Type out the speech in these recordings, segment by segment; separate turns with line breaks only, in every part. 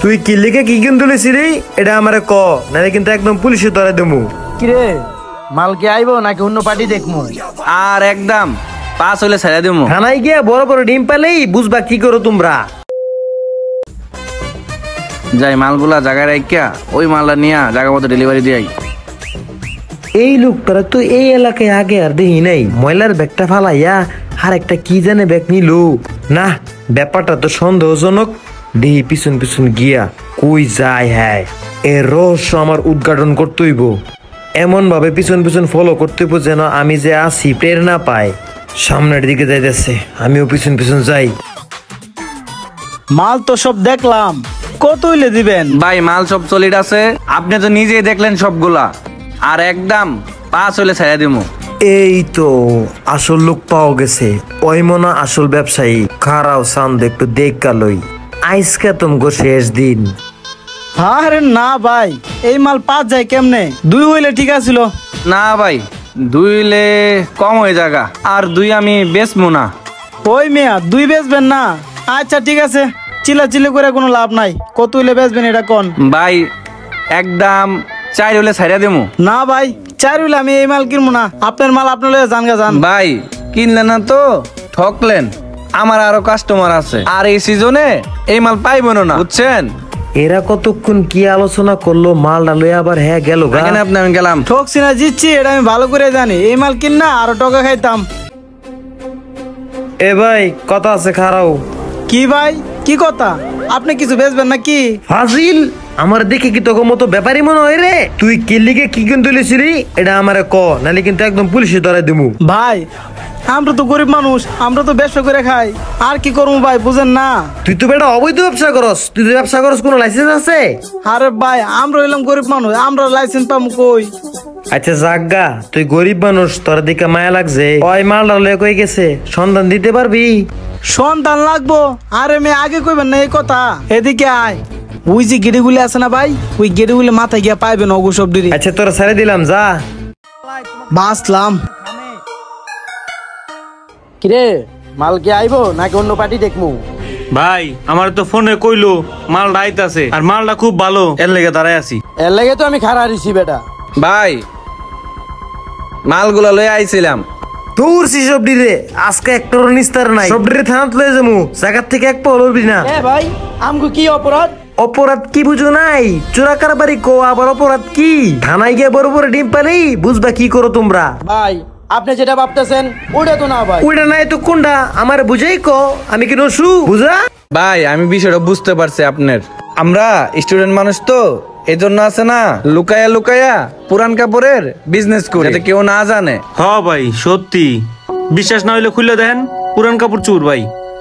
তুই কি লিখে কি কিন্তু লিছিলি এটা আমারে ক, নালে কিন্তু একদম পুলিশে ধরে দেবো।
কিরে মাল কি আইবো নাকি অন্য পার্টি দেখমু?
আর একদম পাস হইলে ছেড়ে দেবো।
থানায় গিয়ে বড় বড় ডিম পেলেই বুঝবা কি করো তোমরা।
যাই মালগুলা জায়গায় রাখিয়া ওই মালটা নিয়ে জায়গা মতো ডেলিভারি দিয়াই।
এই লোকটারা তো এই এলাকায় আগে আর দেখি নাই, ময়লার ব্যাগটা ফালাইয়া আর একটা কি জানে ব্যাগ নিল না। ব্যাপারটা তো সন্দেহজনক, দেহি পিছন পিছন গিয়া কই যায়। হ্যাঁ, এর রহস্য আমার উদ্ঘাটন করতে হইব, এমন ভাবে পিছন পিছন ফলো করতে হইব যেন আমি যে আছি টের না পাই। সামনের দিকে যাইতেছে, আমিও পিছন পিছন যাই।
মাল তো সব দেখলাম, কত হইলে দিবেন?
ভাই মাল সব সলিড আছে, আপনি তো নিজেই দেখলেন সবগুলা। আর একদম পাস হইলে ছেড়ে দেবো।
এই তো আসল লোক পাওয়া গেছে, ওই মনে আসল ব্যবসায়ী। খারাও সান্দ একটু দেখা লই, আজকে তোমগো শেষ দিন।
আরে না ভাই, এই মাল 5 যায় কেমনে? 2 হইলে ঠিক আছিল।
না ভাই 2 হইলে কম হয়ে জায়গা, আর 2 আমি বেচবো না।
ওই মিয়া 2 বেচবেন না? আচ্ছা ঠিক আছে, চিল্লাচিল্লি করে কোনো লাভ নাই। কত হইলে বেচবেন এটা কোন?
ভাই একদম 4 হইলে ছেড়ে দেবো।
না ভাই 4 হইলে আমি এই মাল কিনবো না। আপনার মাল আপনার লয়ে যান গা যান।
ভাই কিনলেন না তো ঠকলেন, আমার আরো কাস্টমার আছে, আর এই সিজনে এই মাল পাইব না, বুঝছেন?
এরা কতক্ষণ কি আলোচনা করলো, মালটা লয়ে আবার হ্যাঁ গেল গা।
এখানে আপনি আমি গেলাম।
ঠকছি না জিতছি এটা আমি ভালো করে জানি। এই মাল কিন না আরো টাকা খাইতাম।
এ ভাই কথা আছে, খারাও।
কি ভাই কি কথা? আপনি কিছু বেচবেন নাকি?
ফাজিল, আমার দেখে কি তোকে মতো ব্যাপারই মনে হয় রে? তুই কিল্লিকে কি কিন্তু লিছিলি এটা আমারে ক, নালে কিন্তু একদম পুলিশে ধরাই দিমু।
ভাই আমরা তো গরিব মানুষ, আমরা তো ব্যবসা করে খাই, আর কি করবো ভাই বুঝেন না?
তুই তো বেটা অবৈধ ব্যবসা করস, তুই যে ব্যবসা করস কোনো লাইসেন্স আছে?
আরে ভাই আমরা হইলাম গরিব মানুষ, আমরা লাইসেন্স পাবো কই?
আচ্ছা জাগা, তুই গরিব মানুষ, তোর দিকে মায়া লাগছে, ওই মালটা লয়ে কই গেছে, সন্ধান দিতে পারবি?
সন্তান লাগবো? আরে মেয়ে আগে কইবেন না এই কথা। এদিকে আয়, ওই যে গেড়িগুলি আছে না ভাই, ওই গেড়িগুলি মাথায় গিয়া পাইবেন ওগো সব ডিরি।
আচ্ছা তোরা ছেড়ে দিলাম, যা।
বাসলাম। কিরে মাল কি আইবো নাকি অন্য পার্টি দেখমু?
ভাই আমার তো ফোনে কইলো মালটা আইতাছে, আর মালটা খুব ভালো, এর লেগে দাঁড়ায় আছি।
এর লাগে তো আমি খাড়া দিছি বেটা।
ভাই মালগুলা লয়ে আইছিলাম।
তোর সব ডিরে আজকে একটারও নিস্তার নাই, সব ডিরে থানাত লয়ে যামু, জায়গার থেকে এক পাও লড়বি না।
এ ভাই আমগো কি অপরাধ?
অপরাধ কি বুঝো নাই? চোরা কারবারি কো, আবার অপরাধ কি? থানায় গিয়ে বড় বড় ডিম পালেই বুঝবা কি করো তোমরা।
ভাই আপনি যেটা ভাবতেছেন ওটা তো না ভাই।
ওইটা নাই তো কোনটা আমার বুঝাই কো, আমি কি নসু বুঝা?
ভাই আমি বিষয়টা বুঝতে পারছি আপনার, আমরা স্টুডেন্ট মানুষ তো এজন্য আছে না লুকায়া লুকায়া পুরান কাপড়ের বিজনেস করি, যাতে কেউ না জানে।
হ ভাই সত্যি, বিশ্বাস না হইলে খুলে দেন পুরান কাপড় চুর ভাই।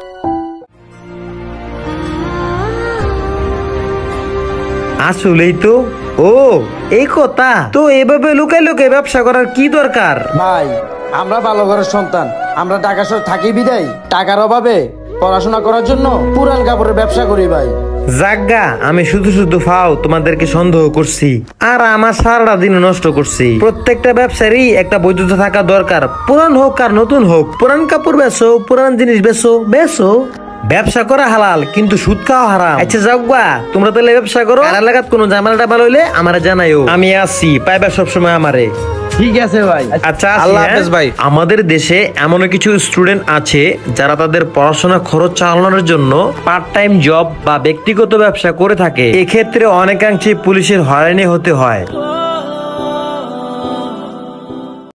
আসলেই তো, ও এই কথা তো, এভাবে লুকাই লুকাই ব্যবসা করার কি দরকার?
ভাই আমরা ভালো ঘরের সন্তান, আমরা ঢাকা শহর থাকি বিদায় টাকার অভাবে পড়াশোনা করার জন্য পুরান কাপড়ের ব্যবসা করি ভাই।
জাগা, আমি শুধু শুধু ফাও তোমাদেরকে সন্দেহ করছি, আর আমার সারাটা দিন নষ্ট করছি। প্রত্যেকটা ব্যবসারই একটা বৈধতা থাকা দরকার, পুরান হোক আর নতুন হোক। পুরান কাপড় বেচো, পুরান জিনিস বেচো, বেচো। ব্যবসা করা হালাল, কিন্তু সুদ খাওয়া হারাম। আচ্ছা যাওগা, তোমরা তাহলে ব্যবসা করো, আর এলাকাত কোনো ঝামেলা টামেলা হইলে আমারে জানাইও, আমি আছি, পাইবা সবসময় আমারে।
ঠিক আছে ভাই।
আচ্ছা
আল্লাহ হাফেজ ভাই।
আমাদের দেশে এমন কিছু স্টুডেন্ট আছে যারা তাদের পড়াশোনা খরচ চালানোর জন্য পার্ট টাইম জব বা ব্যক্তিগত ব্যবসা করে থাকে। এক্ষেত্রে অনেকাংশে পুলিশের হয়রানি হতে হয়।